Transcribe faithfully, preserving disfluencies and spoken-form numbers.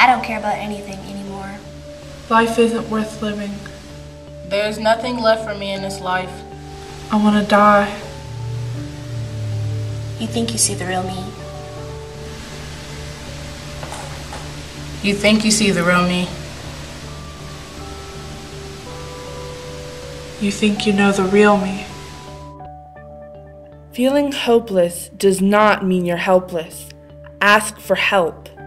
don't care about anything anymore. Life isn't worth living. There's nothing left for me in this life. I want to die. You think you see the real me. You think you see the real me. You think you know the real me. Feeling hopeless does not mean you're helpless. Ask for help.